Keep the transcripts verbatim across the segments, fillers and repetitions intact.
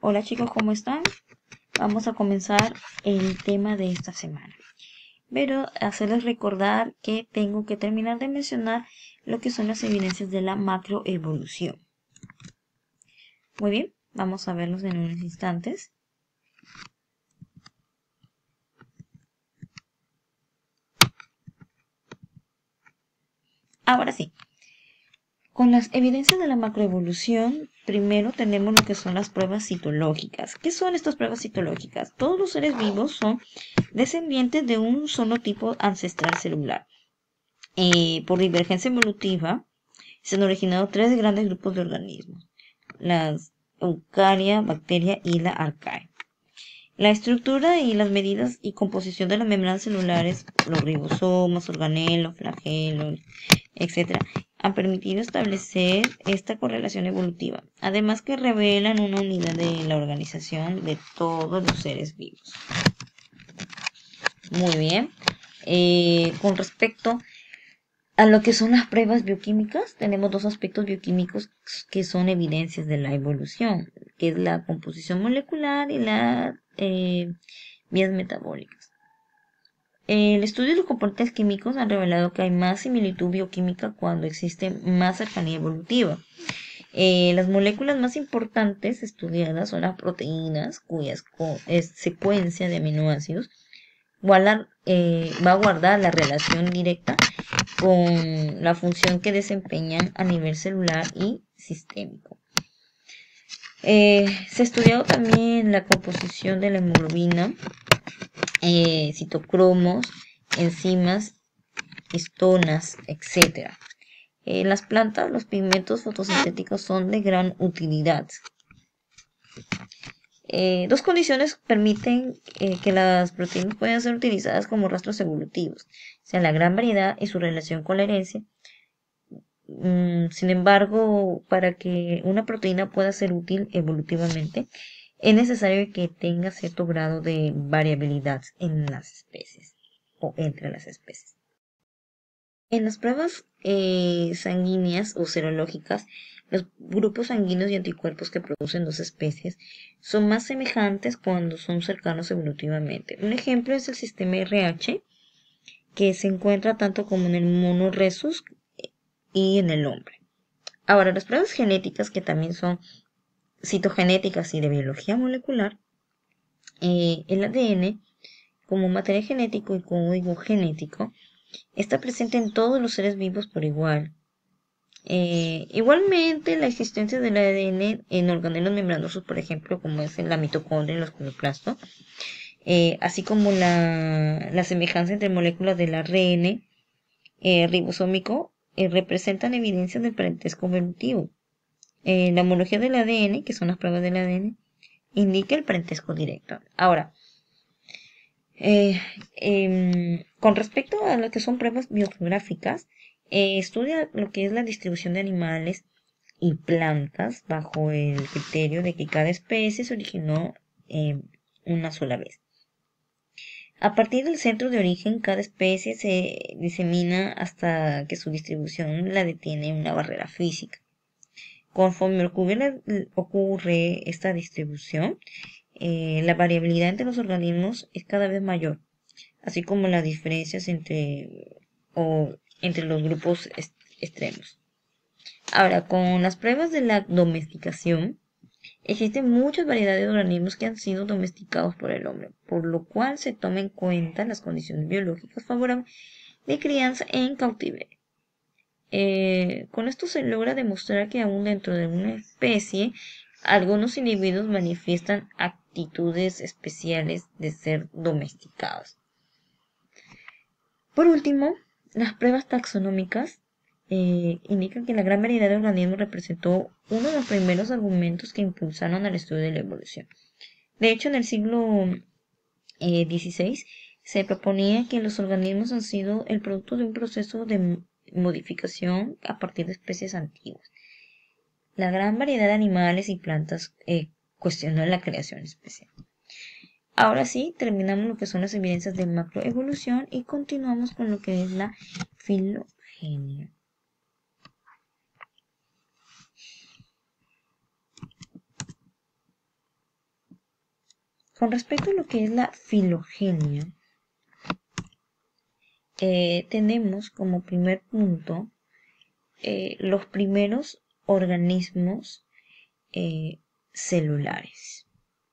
Hola chicos, ¿cómo están? Vamos a comenzar el tema de esta semana. Pero hacerles recordar que tengo que terminar de mencionar lo que son las evidencias de la macroevolución. Muy bien, vamos a verlos en unos instantes. Ahora sí, con las evidencias de la macroevolución, primero tenemos lo que son las pruebas citológicas. ¿Qué son estas pruebas citológicas? Todos los seres vivos son descendientes de un solo tipo ancestral celular. Eh, por divergencia evolutiva, se han originado tres grandes grupos de organismos: las eucaria, bacteria y la arcaea. La estructura y las medidas y composición de las membranas celulares, los ribosomas, organelos, flagelos, etcétera, han permitido establecer esta correlación evolutiva, además que revelan una unidad de la organización de todos los seres vivos. Muy bien. Eh, con respecto a lo que son las pruebas bioquímicas, tenemos dos aspectos bioquímicos que son evidencias de la evolución, que es la composición molecular y las eh, vías metabólicas. El estudio de los componentes químicos han revelado que hay más similitud bioquímica cuando existe más cercanía evolutiva. Eh, las moléculas más importantes estudiadas son las proteínas, cuya secuencia de aminoácidos guardar, eh, va a guardar la relación directa con la función que desempeñan a nivel celular y sistémico. Eh, se ha estudiado también la composición de la hemoglobina, eh, citocromos, enzimas, histonas, etcétera. En las plantas, los pigmentos fotosintéticos son de gran utilidad. Eh, dos condiciones permiten eh, que las proteínas puedan ser utilizadas como rastros evolutivos, o sea, la gran variedad y su relación con la herencia. Mm, sin embargo, para que una proteína pueda ser útil evolutivamente, es necesario que tenga cierto grado de variabilidad en las especies o entre las especies. En las pruebas eh, sanguíneas o serológicas, los grupos sanguíneos y anticuerpos que producen dos especies son más semejantes cuando son cercanos evolutivamente. Un ejemplo es el sistema R H, que se encuentra tanto como en el mono rhesus y en el hombre. Ahora, las pruebas genéticas, que también son citogenéticas y de biología molecular, eh, el A D N como material genético y código genético está presente en todos los seres vivos por igual. Eh, igualmente, la existencia del A D N en organelos membranosos, por ejemplo, como es en la mitocondria y los cloroplastos, eh, así como la, la semejanza entre moléculas del A R N eh, ribosómico, eh, representan evidencias del parentesco evolutivo. Eh, la homología del A D N, que son las pruebas del A D N, indica el parentesco directo. Ahora, eh, eh, con respecto a lo que son pruebas biogeográficas, eh, estudia lo que es la distribución de animales y plantas bajo el criterio de que cada especie se originó eh, una sola vez. A partir del centro de origen, cada especie se disemina hasta que su distribución la detiene una barrera física. Conforme ocurre, ocurre esta distribución, eh, la variabilidad entre los organismos es cada vez mayor, así como las diferencias entre, o, entre los grupos est extremos. Ahora, con las pruebas de la domesticación, existen muchas variedades de organismos que han sido domesticados por el hombre, por lo cual se toma en cuenta las condiciones biológicas favorables de crianza en cautiverio. Eh, con esto se logra demostrar que aún dentro de una especie, algunos individuos manifiestan actitudes especiales de ser domesticados. Por último, las pruebas taxonómicas eh, indican que la gran variedad de organismos representó uno de los primeros argumentos que impulsaron al estudio de la evolución. De hecho, en el siglo eh, dieciséis se proponía que los organismos han sido el producto de un proceso de modificación a partir de especies antiguas. La gran variedad de animales y plantas eh, cuestionó la creación especial. Ahora sí, terminamos lo que son las evidencias de macroevolución y continuamos con lo que es la filogenia. Con respecto a lo que es la filogenia, eh, tenemos como primer punto eh, los primeros organismos eh, celulares.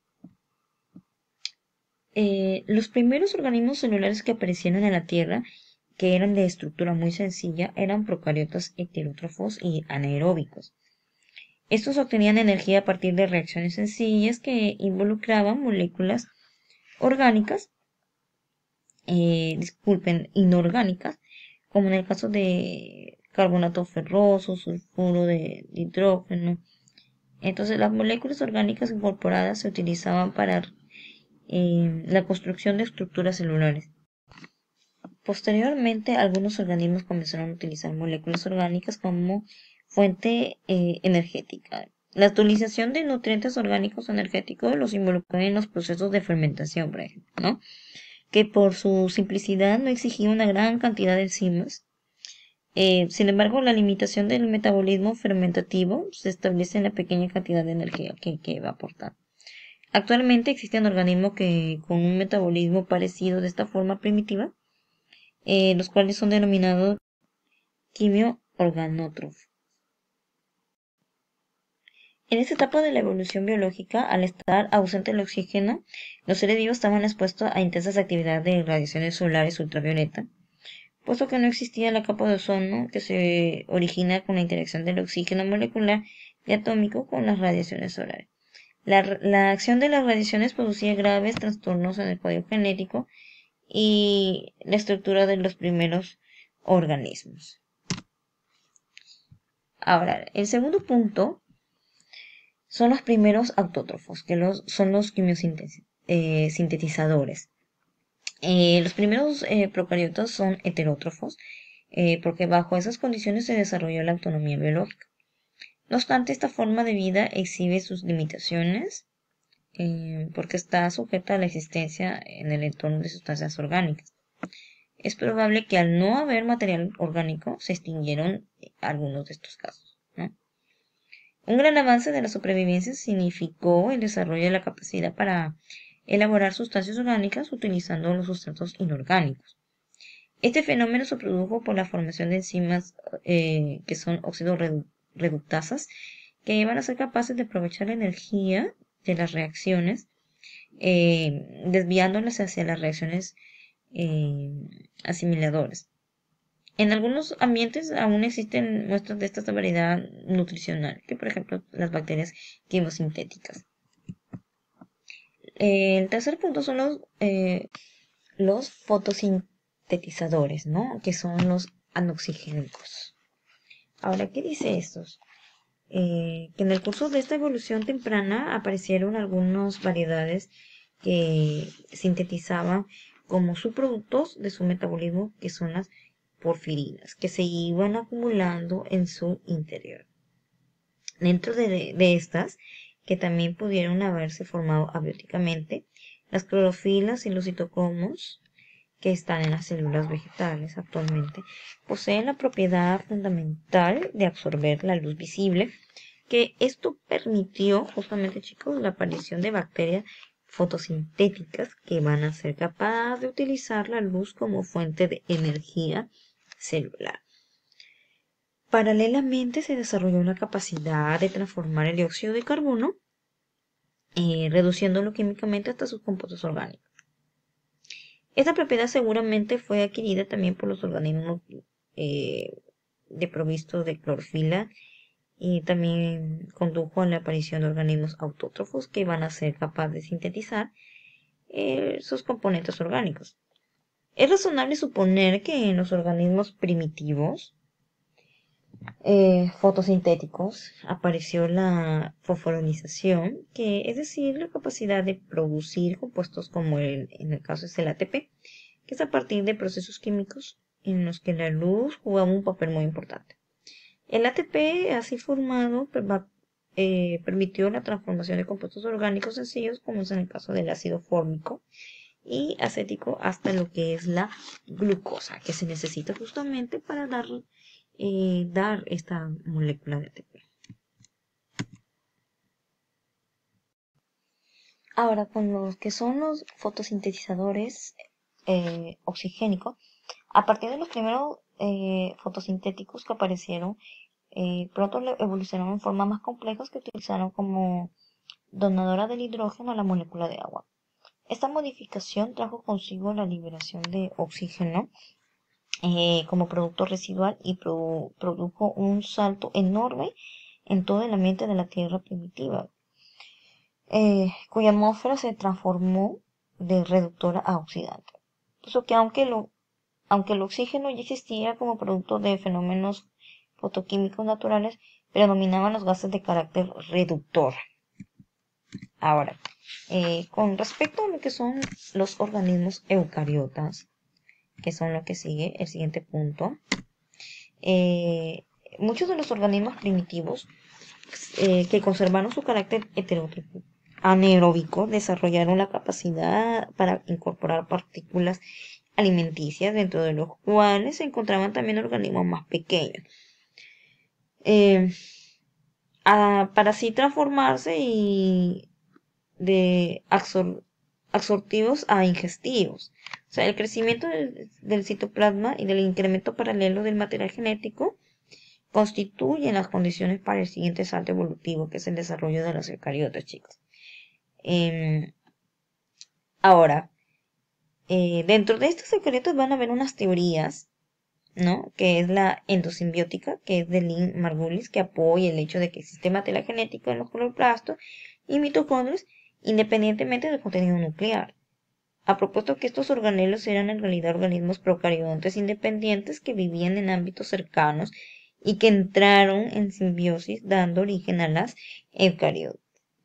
Eh, los primeros organismos celulares que aparecieron en la Tierra, que eran de estructura muy sencilla, eran procariotas heterótrofos y anaeróbicos. Estos obtenían energía a partir de reacciones sencillas que involucraban moléculas orgánicas, eh, disculpen, inorgánicas, como en el caso de carbonato ferroso, sulfuro de hidrógeno. Entonces, las moléculas orgánicas incorporadas se utilizaban para eh, la construcción de estructuras celulares. Posteriormente, algunos organismos comenzaron a utilizar moléculas orgánicas como fuente eh, energética. La utilización de nutrientes orgánicos energéticos los involucró en los procesos de fermentación, por ejemplo, ¿no? Que por su simplicidad no exigía una gran cantidad de enzimas. Eh, sin embargo, la limitación del metabolismo fermentativo se establece en la pequeña cantidad de energía que, que va a aportar. Actualmente existen organismos que con un metabolismo parecido de esta forma primitiva, eh, los cuales son denominados quimio-organótrofos. En esta etapa de la evolución biológica, al estar ausente el oxígeno, los seres vivos estaban expuestos a intensas actividades de radiaciones solares ultravioleta, puesto que no existía la capa de ozono que se origina con la interacción del oxígeno molecular y atómico con las radiaciones solares. La, la acción de las radiaciones producía graves trastornos en el código genético y la estructura de los primeros organismos. Ahora, el segundo punto son los primeros autótrofos, que los, son los quimiosintetizadores. Eh, los primeros eh, procariotas son heterótrofos, eh, porque bajo esas condiciones se desarrolló la autonomía biológica. No obstante, esta forma de vida exhibe sus limitaciones, eh, porque está sujeta a la existencia en el entorno de sustancias orgánicas. Es probable que al no haber material orgánico se extinguieron algunos de estos casos, ¿no? Un gran avance de la supervivencia significó el desarrollo de la capacidad para elaborar sustancias orgánicas utilizando los sustratos inorgánicos. Este fenómeno se produjo por la formación de enzimas eh, que son oxidorreductasas, que iban a ser capaces de aprovechar la energía de las reacciones, eh, desviándolas hacia las reacciones eh, asimiladoras. En algunos ambientes aún existen muestras de esta variedad nutricional, que por ejemplo las bacterias quimosintéticas. Eh, el tercer punto son los, eh, los fotosintetizadores, ¿no? Que son los anoxigénicos. Ahora, ¿qué dice estos? Eh, que en el curso de esta evolución temprana aparecieron algunas variedades que sintetizaban como subproductos de su metabolismo, que son las porfirinas, que se iban acumulando en su interior. Dentro de, de estas, que también pudieron haberse formado abióticamente, las clorofilas y los citocromos, que están en las células vegetales actualmente, poseen la propiedad fundamental de absorber la luz visible, que esto permitió justamente, chicos, la aparición de bacterias fotosintéticas que van a ser capaces de utilizar la luz como fuente de energía celular. Paralelamente se desarrolló la capacidad de transformar el dióxido de carbono, eh, reduciéndolo químicamente hasta sus compuestos orgánicos. Esta propiedad seguramente fue adquirida también por los organismos eh, desprovistos de clorofila y también condujo a la aparición de organismos autótrofos que van a ser capaces de sintetizar eh, sus componentes orgánicos. Es razonable suponer que en los organismos primitivos eh, fotosintéticos apareció la fosforonización, que es decir, la capacidad de producir compuestos como el, en el caso es el A T P, que es a partir de procesos químicos en los que la luz jugaba un papel muy importante. El A T P así formado eh, permitió la transformación de compuestos orgánicos sencillos, como es en el caso del ácido fórmico y acético, hasta lo que es la glucosa, que se necesita justamente para dar, eh, dar esta molécula de A T P. Ahora, con los que son los fotosintetizadores eh, oxigénicos, a partir de los primeros eh, fotosintéticos que aparecieron, eh, pronto evolucionaron en formas más complejas que utilizaron como donadora del hidrógeno a la molécula de agua. Esta modificación trajo consigo la liberación de oxígeno eh, como producto residual y pro, produjo un salto enorme en todo el ambiente de la Tierra primitiva, eh, cuya atmósfera se transformó de reductora a oxidante. Eso que aunque, lo, aunque el oxígeno ya existía como producto de fenómenos fotoquímicos naturales, predominaban los gases de carácter reductor. Ahora, eh, con respecto a lo que son los organismos eucariotas, que son lo que sigue, el siguiente punto, eh, muchos de los organismos primitivos eh, que conservaron su carácter heterótrofo anaeróbico desarrollaron la capacidad para incorporar partículas alimenticias, dentro de los cuales se encontraban también organismos más pequeños, eh, a, para así transformarse y de absor absortivos a ingestivos. O sea, el crecimiento del, del citoplasma y del incremento paralelo del material genético constituyen las condiciones para el siguiente salto evolutivo, que es el desarrollo de los eucariotas, chicos. Eh, ahora, eh, dentro de estos eucariotas van a haber unas teorías, ¿no? Que es la endosimbiótica, que es de Lynn Margulis, que apoya el hecho de que existe material genético en los cloroplastos y mitocondrios, independientemente del contenido nuclear. Ha propuesto que estos organelos eran en realidad organismos procariontes independientes que vivían en ámbitos cercanos y que entraron en simbiosis dando origen a las eucariotas.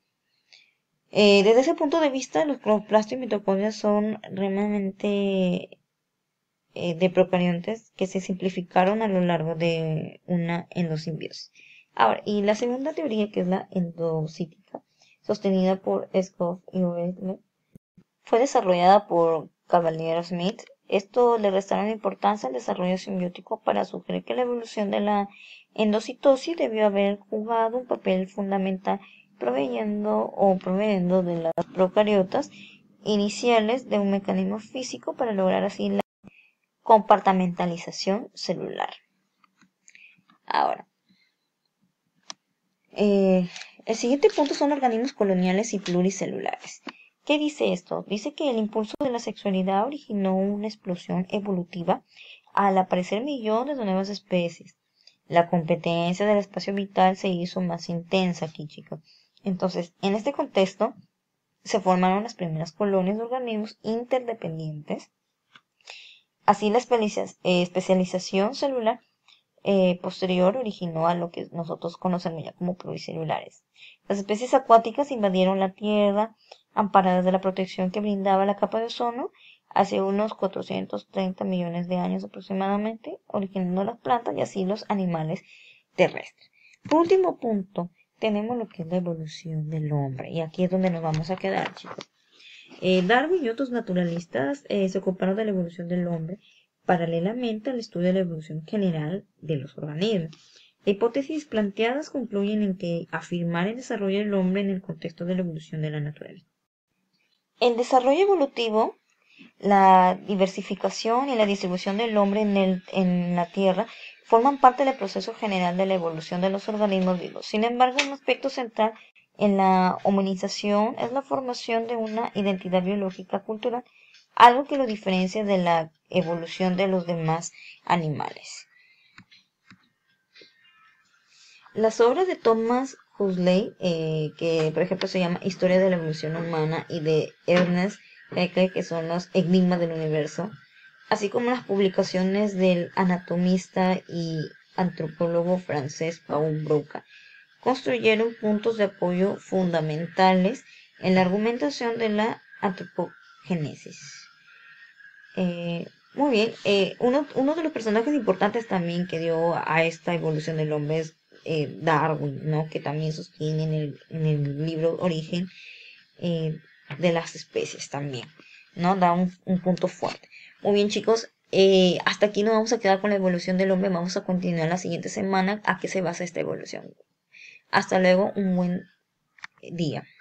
Eh, desde ese punto de vista, los cloroplastos y mitocondrias son realmente eh, de procariontes que se simplificaron a lo largo de una endosimbiosis. Ahora, y la segunda teoría, que es la endocítica, sostenida por Scott y Oettler, fue desarrollada por Cavalier-Smith. Esto le restaron importancia al desarrollo simbiótico para sugerir que la evolución de la endocitosis debió haber jugado un papel fundamental proveyendo o proveyendo de las procariotas iniciales de un mecanismo físico para lograr así la compartimentalización celular. Ahora, eh, el siguiente punto son organismos coloniales y pluricelulares. ¿Qué dice esto? Dice que el impulso de la sexualidad originó una explosión evolutiva al aparecer millones de nuevas especies. La competencia del espacio vital se hizo más intensa aquí, chicos. Entonces, en este contexto, se formaron las primeras colonias de organismos interdependientes. Así, la especialización celular eh, posterior originó a lo que nosotros conocemos ya como pluricelulares. Las especies acuáticas invadieron la Tierra, amparadas de la protección que brindaba la capa de ozono, hace unos cuatrocientos treinta millones de años aproximadamente, originando las plantas y así los animales terrestres. Por último punto, tenemos lo que es la evolución del hombre, y aquí es donde nos vamos a quedar, chicos. Eh, Darwin y otros naturalistas eh, se ocuparon de la evolución del hombre paralelamente al estudio de la evolución general de los organismos. Las hipótesis planteadas concluyen en que afirmar el desarrollo del hombre en el contexto de la evolución de la naturaleza. El desarrollo evolutivo, la diversificación y la distribución del hombre en, el, en la Tierra forman parte del proceso general de la evolución de los organismos vivos. Sin embargo, un aspecto central en la hominización es la formación de una identidad biológica cultural, algo que lo diferencia de la evolución de los demás animales. Las obras de Thomas Huxley, eh, que por ejemplo se llama Historia de la Evolución Humana, y de Ernest Haeckel, que son los Enigmas del Universo, así como las publicaciones del anatomista y antropólogo francés Paul Broca, construyeron puntos de apoyo fundamentales en la argumentación de la antropogénesis. Eh, muy bien, eh, uno, uno de los personajes importantes también que dio a esta evolución del hombre es eh, Darwin, ¿no? Que también sostiene en el, en el libro Origen eh, de las especies también, ¿no? Da un, un punto fuerte. Muy bien, chicos, eh, hasta aquí nos vamos a quedar con la evolución del hombre. Vamos a continuar la siguiente semana a qué se basa esta evolución. Hasta luego, un buen día.